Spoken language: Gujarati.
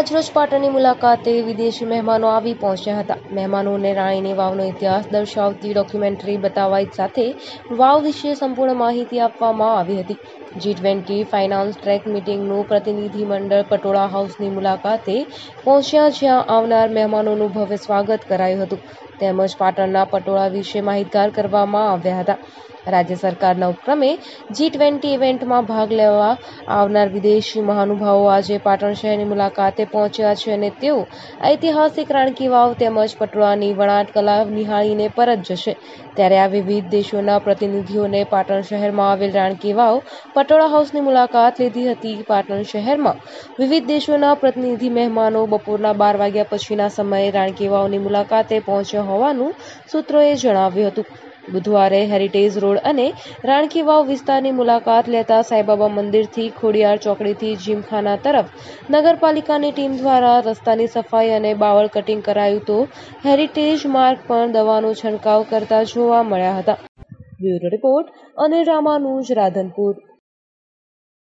આજરોજ પાટણની મુલાકાતે વિદેશી મહેમાનો આવી પહોંચ્યા હતા। મહેમાનોને રાણીની વાવનો ઇતિહાસ દર્શાવતી ડોક્યુમેન્ટરી બતાવવા સાથે વાવ વિશે સંપૂર્ણ માહિતી આપવામાં આવી હતી। G20 ફાઇનાન્સ ટ્રેક મીટિંગનું પ્રતિનિધિમંડળ પટોળા હાઉસની મુલાકાતે પહોંચ્યા, જ્યાં આવનાર મહેમાનોનું ભવ્ય સ્વાગત કરાયું હતું તેમજ પાટણના પટોળા વિશે માહિતગાર કરવામાં આવ્યા હતા। રાજ્ય સરકારના ઉપક્રમે G20 ઇવેન્ટમાં ભાગ લેવા આવનાર વિદેશી મહાનુભાવો આજે પાટણ શહેરની મુલાકાતે પહોંચ્યા છે અને તેઓ ઐતિહાસિક રાણકી વાવ તેમજ પટોળાની વણાટ કલા નિહાળીને પરત જશે। ત્યારે આ વિવિધ દેશોના પ્રતિનિધિઓને પાટણ શહેરમાં આવેલ રાણકી વાવ પટોળા હાઉસની મુલાકાત લીધી હતી। પાટણ શહેરમાં વિવિધ દેશોના પ્રતિનિધિ મહેમાનો બપોરના 12 વાગ્યા પછીના સમયે રાણકી વાવની મુલાકાતે પહોંચ્યા હોવાનું સૂત્રોએ જણાવ્યું હતું। બુધવારે હેરિટેજ રોડ અને રાણકી વાવ વિસ્તારની મુલાકાત લેતા સાંઈબાબા મંદિરથી ખોડિયાર ચોકડીથી જીમખાના તરફ નગરપાલિકાની ટીમ દ્વારા રસ્તાની સફાઈ અને બાવળ કટિંગ કરાયું તો હેરિટેજ માર્ગ પર દવાનો છંટકાવ કરતા જોવા મળ્યા હતા। Bureau report Anil Ramanuj, Radhanpur.